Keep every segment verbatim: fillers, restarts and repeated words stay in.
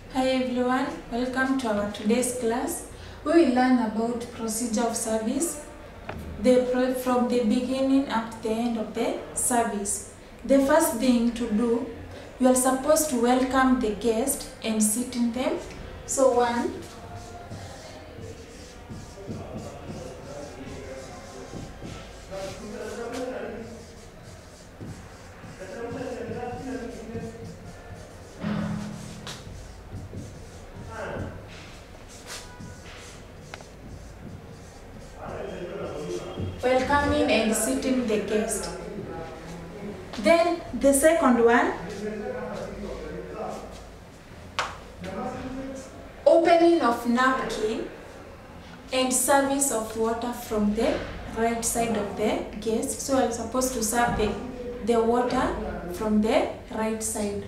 Hi everyone, welcome to our today's class. We will learn about procedure of service the, from the beginning up to the end of the service. The first thing to do, you are supposed to welcome the guest and sit in them. So one, welcoming and sitting the guest. Then the second one, opening of napkin and service of water from the right side of the guest. So I'm supposed to serve the, the water from the right side.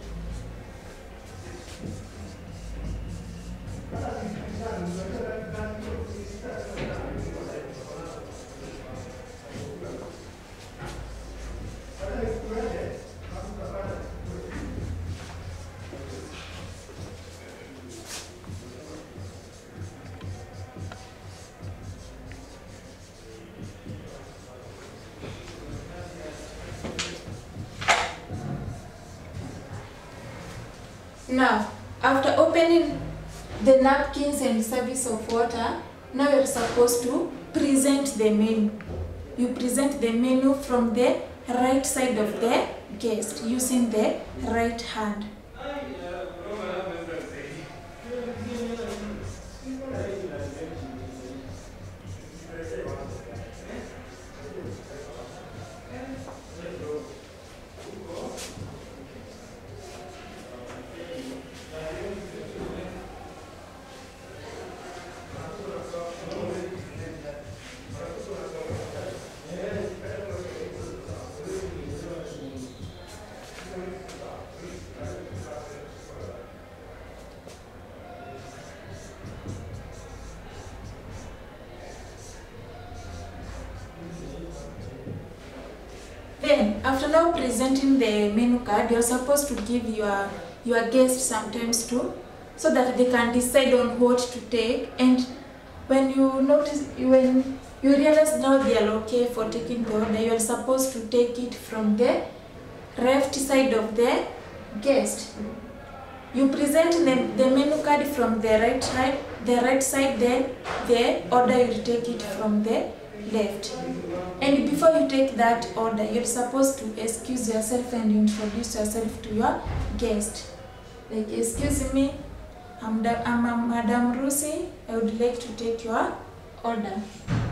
Now, after opening the napkins and service of water, now you're supposed to present the menu. You present the menu from the right side of the guest using the right hand. Then, after now presenting the menu card, you're supposed to give your, your guests some times too, so that they can decide on what to take. And when you notice, when you realize now they are okay for taking the order, you're supposed to take it from the left side of the guest. You present the, the menu card from the right side, the right side, then the order you will take it from the left. And before you take that order, you're supposed to excuse yourself and introduce yourself to your guest. Like, excuse me, I'm, the, I'm, I'm Madam Rusi, I would like to take your order.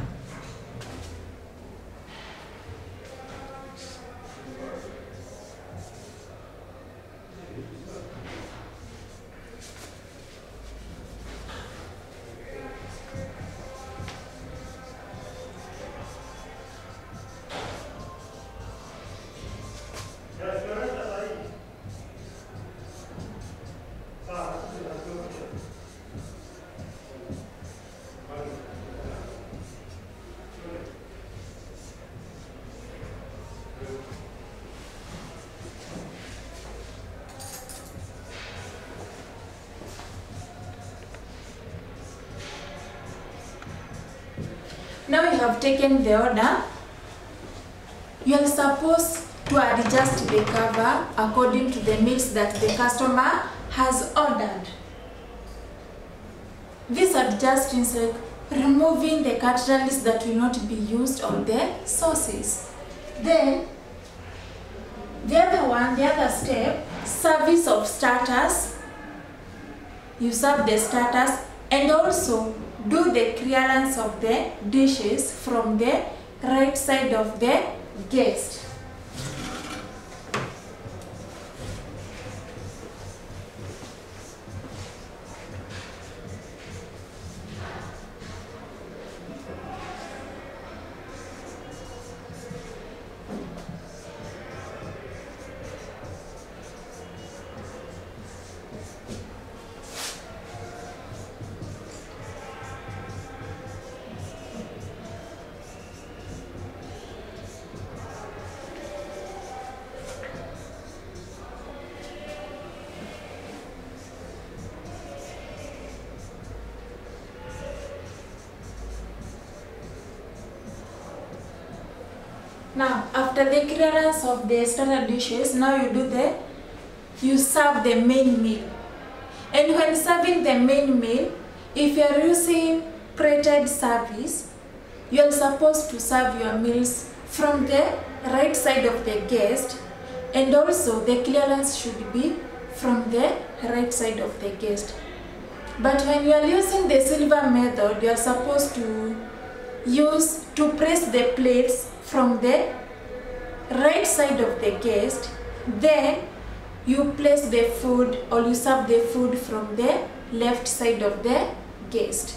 Now you have taken the order, you are supposed to adjust the cover according to the meals that the customer has ordered. This adjusting is like removing the cutleries that will not be used on the sauces. Then, the other one, the other step, service of starters. You serve the starters and also do the clearance of the dishes from the right side of the guest. Now, after the clearance of the starter dishes, now you do the, you serve the main meal. And when serving the main meal, if you are using plated service, you are supposed to serve your meals from the right side of the guest, and also the clearance should be from the right side of the guest. But when you are using the silver method, you are supposed to use to press the plates from the right side of the guest, then you place the food or you serve the food from the left side of the guest.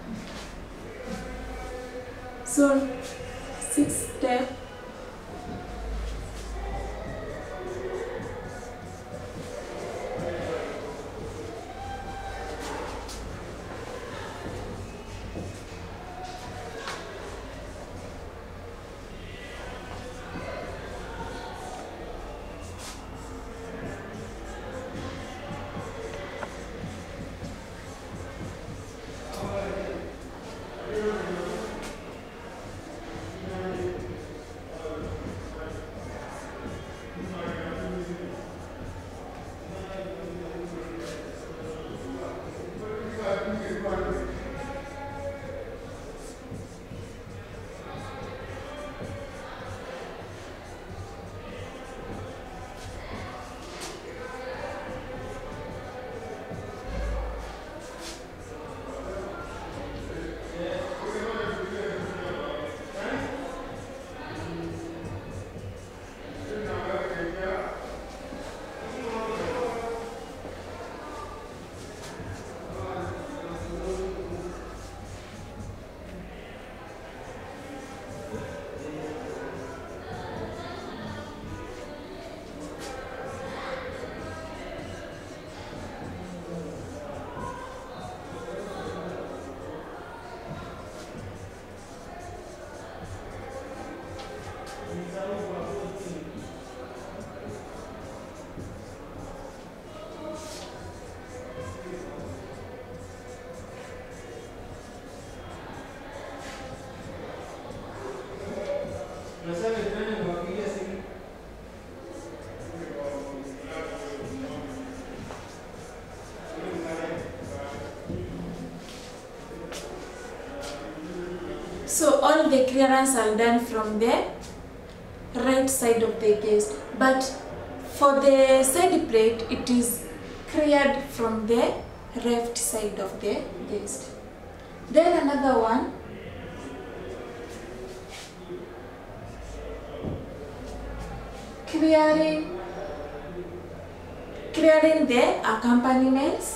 So, sixth step. So all the clearance are done from the right side of the guest, but for the side plate it is cleared from the left side of the guest. Then another one, clearing clearing the accompaniments.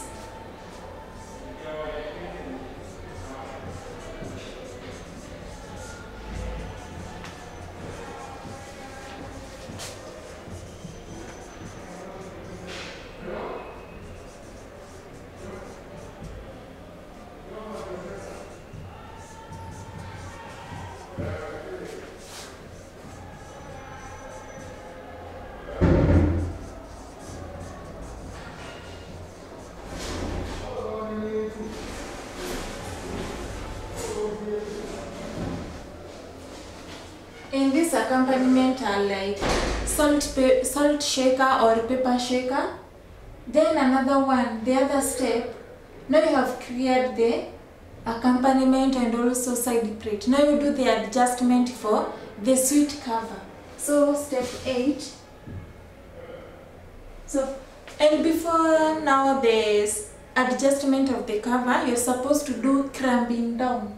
In this accompaniment are like salt, salt shaker or pepper shaker. Then another one, the other step, now you have cleared the accompaniment and also side plate. Now you do the adjustment for the sweet cover. So step eight. So, and before now the adjustment of the cover, you're supposed to do cramping down.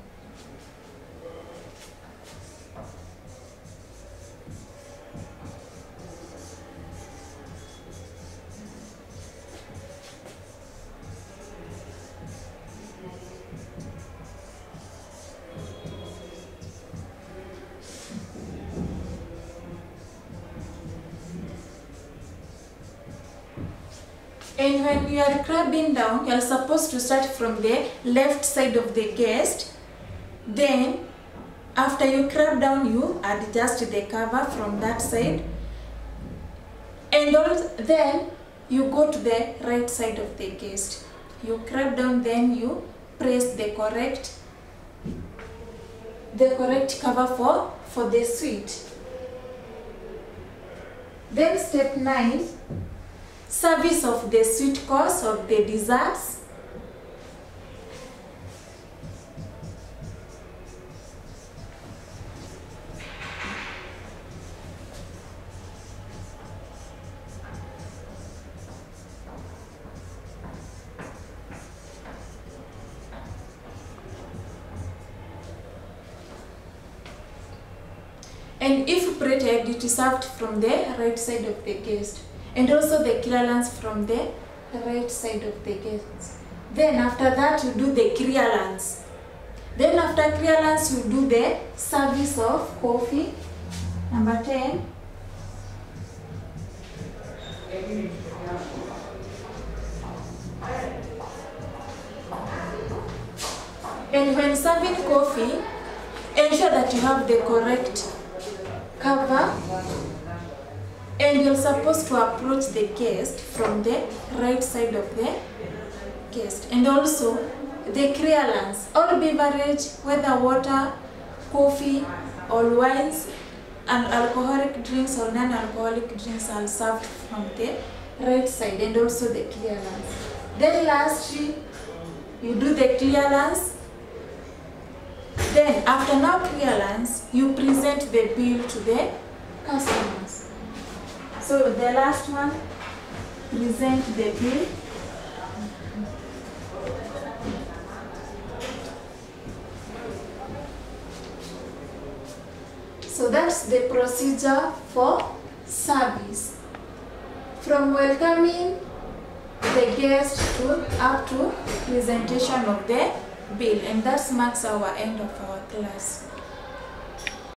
And when you are crabbing down, you are supposed to start from the left side of the guest. Then, after you crab down, you adjust the cover from that side. And also, then you go to the right side of the guest. You crab down, then you press the correct, the correct cover for for the suite. Then step nine, service of the sweet course of the desserts. And if plated, it is served from the right side of the guest. And also the clearance from the right side of the guest. Then after that you do the clearance. Then after clearance you do the service of coffee. Number ten. And when serving coffee, ensure that you have the correct cover, and you're supposed to approach the guest from the right side of the guest. And also the clearance, all beverage, whether water, coffee, or wines, and alcoholic drinks or non-alcoholic drinks are served from the right side, and also the clearance. Then lastly, you do the clearance. Then after now clearance, you present the bill to the customers. So the last one, present the bill. So that's the procedure for service. From welcoming the guest to up to presentation of the bill, and that marks our end of our class.